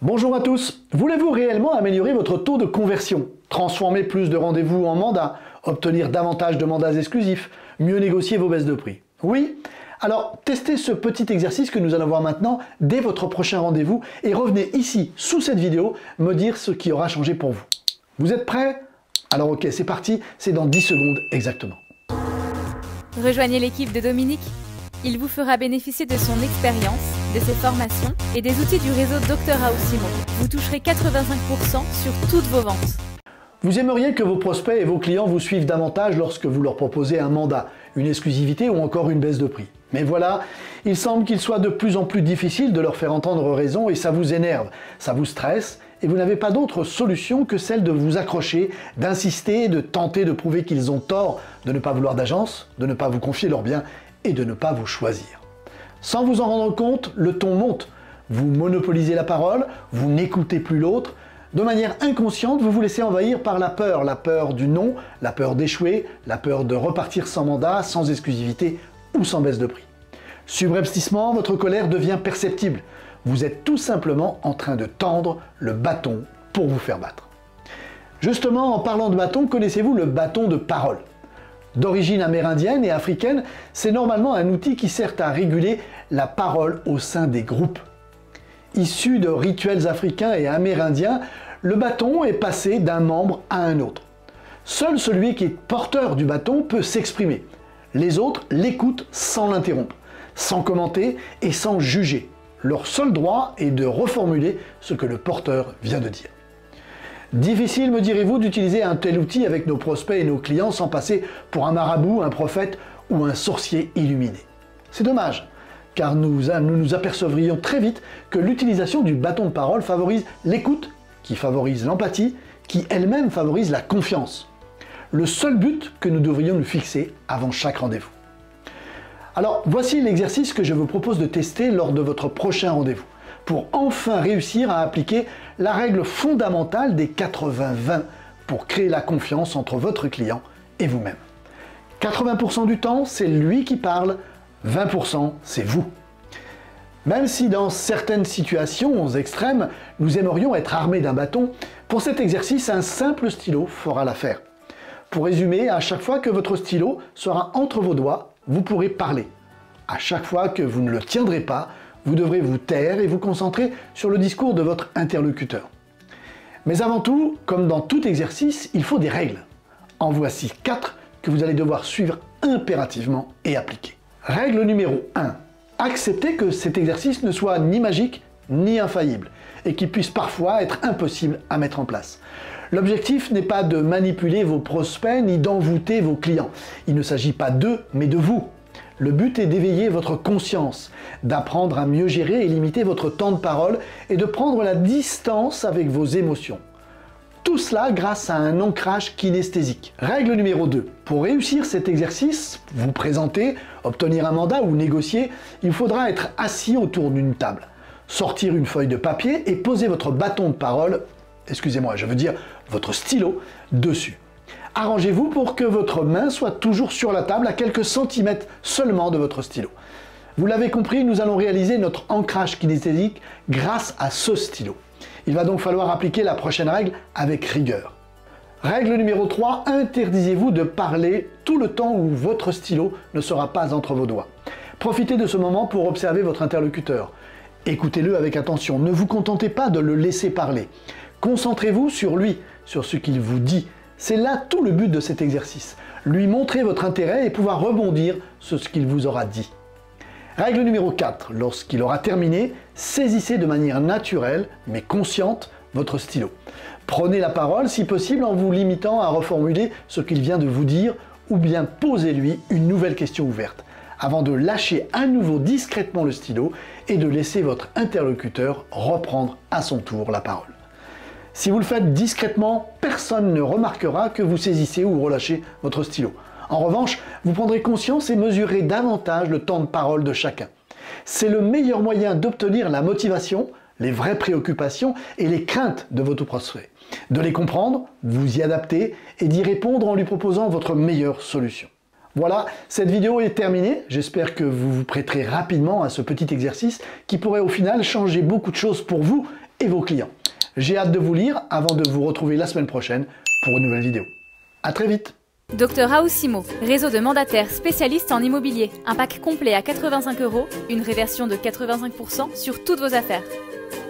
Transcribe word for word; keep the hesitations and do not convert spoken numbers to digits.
Bonjour à tous. Voulez-vous réellement améliorer votre taux de conversion? Transformer plus de rendez-vous en mandats? Obtenir davantage de mandats exclusifs? Mieux négocier vos baisses de prix? Oui? Alors, testez ce petit exercice que nous allons voir maintenant dès votre prochain rendez-vous et revenez ici, sous cette vidéo, me dire ce qui aura changé pour vous. Vous êtes prêts? Alors ok, c'est parti, c'est dans dix secondes exactement. Rejoignez l'équipe de Dominique. Il vous fera bénéficier de son expérience, de ses formations et des outils du réseau Docteur House Simon. Vous toucherez quatre-vingt-cinq pour cent sur toutes vos ventes. Vous aimeriez que vos prospects et vos clients vous suivent davantage lorsque vous leur proposez un mandat, une exclusivité ou encore une baisse de prix. Mais voilà, il semble qu'il soit de plus en plus difficile de leur faire entendre raison et ça vous énerve, ça vous stresse et vous n'avez pas d'autre solution que celle de vous accrocher, d'insister, de tenter de prouver qu'ils ont tort de ne pas vouloir d'agence, de ne pas vous confier leurs biens et de ne pas vous choisir. Sans vous en rendre compte, le ton monte. Vous monopolisez la parole, vous n'écoutez plus l'autre. De manière inconsciente, vous vous laissez envahir par la peur. La peur du non, la peur d'échouer, la peur de repartir sans mandat, sans exclusivité ou sans baisse de prix. Subrepticement, votre colère devient perceptible. Vous êtes tout simplement en train de tendre le bâton pour vous faire battre. Justement, en parlant de bâton, connaissez-vous le bâton de parole? D'origine amérindienne et africaine, c'est normalement un outil qui sert à réguler la parole au sein des groupes. Issu de rituels africains et amérindiens, le bâton est passé d'un membre à un autre. Seul celui qui est porteur du bâton peut s'exprimer. Les autres l'écoutent sans l'interrompre, sans commenter et sans juger. Leur seul droit est de reformuler ce que le porteur vient de dire. Difficile, me direz-vous, d'utiliser un tel outil avec nos prospects et nos clients sans passer pour un marabout, un prophète ou un sorcier illuminé. C'est dommage, car nous, nous nous apercevrions très vite que l'utilisation du bâton de parole favorise l'écoute, qui favorise l'empathie, qui elle-même favorise la confiance. Le seul but que nous devrions nous fixer avant chaque rendez-vous. Alors, voici l'exercice que je vous propose de tester lors de votre prochain rendez-vous, pour enfin réussir à appliquer la règle fondamentale des quatre-vingts vingt pour créer la confiance entre votre client et vous-même. quatre-vingts pour cent du temps, c'est lui qui parle, vingt pour cent, c'est vous. Même si dans certaines situations extrêmes, nous aimerions être armés d'un bâton, pour cet exercice, un simple stylo fera l'affaire. Pour résumer, à chaque fois que votre stylo sera entre vos doigts, vous pourrez parler. À chaque fois que vous ne le tiendrez pas, vous devrez vous taire et vous concentrer sur le discours de votre interlocuteur. Mais avant tout, comme dans tout exercice, il faut des règles. En voici quatre que vous allez devoir suivre impérativement et appliquer. Règle numéro un. Acceptez que cet exercice ne soit ni magique ni infaillible et qu'il puisse parfois être impossible à mettre en place. L'objectif n'est pas de manipuler vos prospects ni d'envoûter vos clients. Il ne s'agit pas d'eux, mais de vous. Le but est d'éveiller votre conscience, d'apprendre à mieux gérer et limiter votre temps de parole et de prendre la distance avec vos émotions. Tout cela grâce à un ancrage kinesthésique. Règle numéro deux. Pour réussir cet exercice, vous présenter, obtenir un mandat ou négocier, il faudra être assis autour d'une table, sortir une feuille de papier et poser votre bâton de parole, excusez-moi, je veux dire votre stylo, dessus. Arrangez-vous pour que votre main soit toujours sur la table à quelques centimètres seulement de votre stylo. Vous l'avez compris, nous allons réaliser notre ancrage kinesthésique grâce à ce stylo. Il va donc falloir appliquer la prochaine règle avec rigueur. Règle numéro trois, interdisez-vous de parler tout le temps où votre stylo ne sera pas entre vos doigts. Profitez de ce moment pour observer votre interlocuteur. Écoutez-le avec attention, ne vous contentez pas de le laisser parler. Concentrez-vous sur lui, sur ce qu'il vous dit. C'est là tout le but de cet exercice. Lui montrer votre intérêt et pouvoir rebondir sur ce qu'il vous aura dit. Règle numéro quatre. Lorsqu'il aura terminé, saisissez de manière naturelle, mais consciente, votre stylo. Prenez la parole, si possible, en vous limitant à reformuler ce qu'il vient de vous dire ou bien posez-lui une nouvelle question ouverte, avant de lâcher à nouveau discrètement le stylo et de laisser votre interlocuteur reprendre à son tour la parole. Si vous le faites discrètement, personne ne remarquera que vous saisissez ou relâchez votre stylo. En revanche, vous prendrez conscience et mesurerez davantage le temps de parole de chacun. C'est le meilleur moyen d'obtenir la motivation, les vraies préoccupations et les craintes de votre prospect. De les comprendre, vous y adapter et d'y répondre en lui proposant votre meilleure solution. Voilà, cette vidéo est terminée. J'espère que vous vous prêterez rapidement à ce petit exercice qui pourrait au final changer beaucoup de choses pour vous et vos clients. J'ai hâte de vous lire avant de vous retrouver la semaine prochaine pour une nouvelle vidéo. À très vite. Docteur House Immo, réseau de mandataires spécialistes en immobilier. Un pack complet à quatre-vingt-cinq euros, une réversion de quatre-vingt-cinq pour cent sur toutes vos affaires.